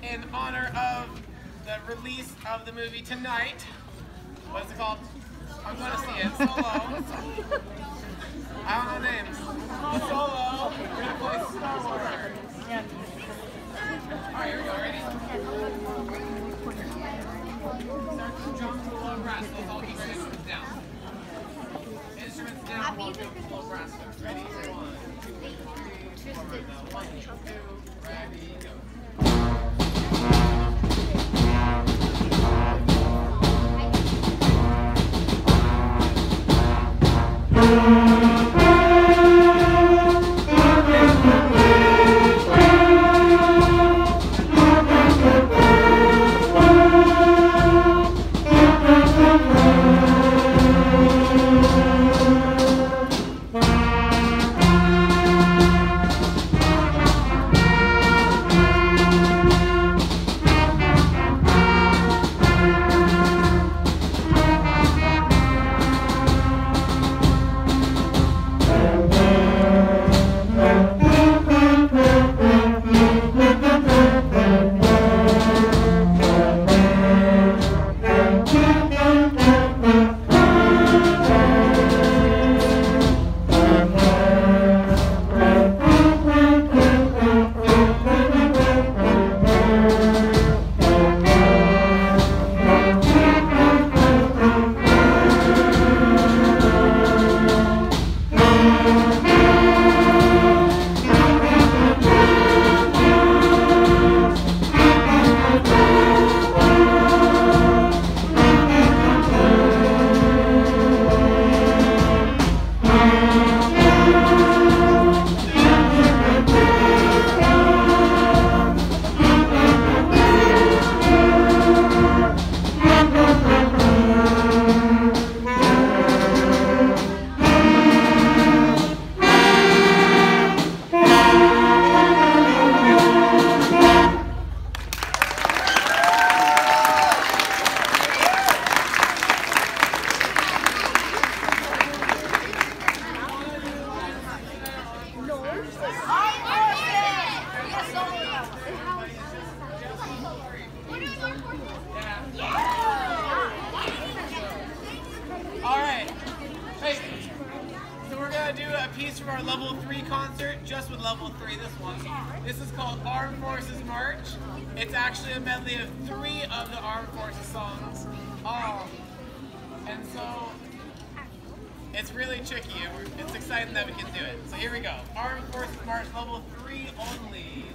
in honor of the release of the movie tonight. What's it called? I'm gonna see it. Solo. I don't know names. Solo. We're gonna play Star Wars. Alright, here we go. Ready? Start to jump to the low brass. Let's all keep your instruments down. Instruments down. We'll jump to the low brass. Ready? 1, 2, 3, 4. 1, 2, ready, go. Alright. Hey, so we're going to do a piece from our level 3 concert, just with level 3, this one. This is called Armed Forces March. It's actually a medley of 3 of the Armed Forces songs. And so, it's really tricky. It's exciting that we can do it. So here we go. Armed Forces March, level 3 only.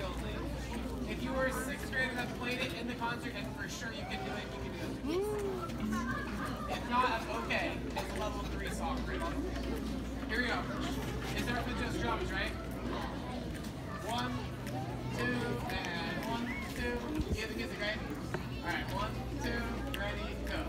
If you were 6th grade and have played it in the concert, and for sure you can do it, you can do it. If not, that's okay. It's a level 3 song. Here we go. It starts with just drums, right? 1, 2, and 1, 2. You get the music, right? Alright, 1, 2, ready, go.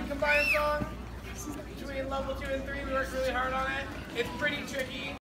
combined song between level 2 and 3. We worked really hard on it. It's pretty tricky.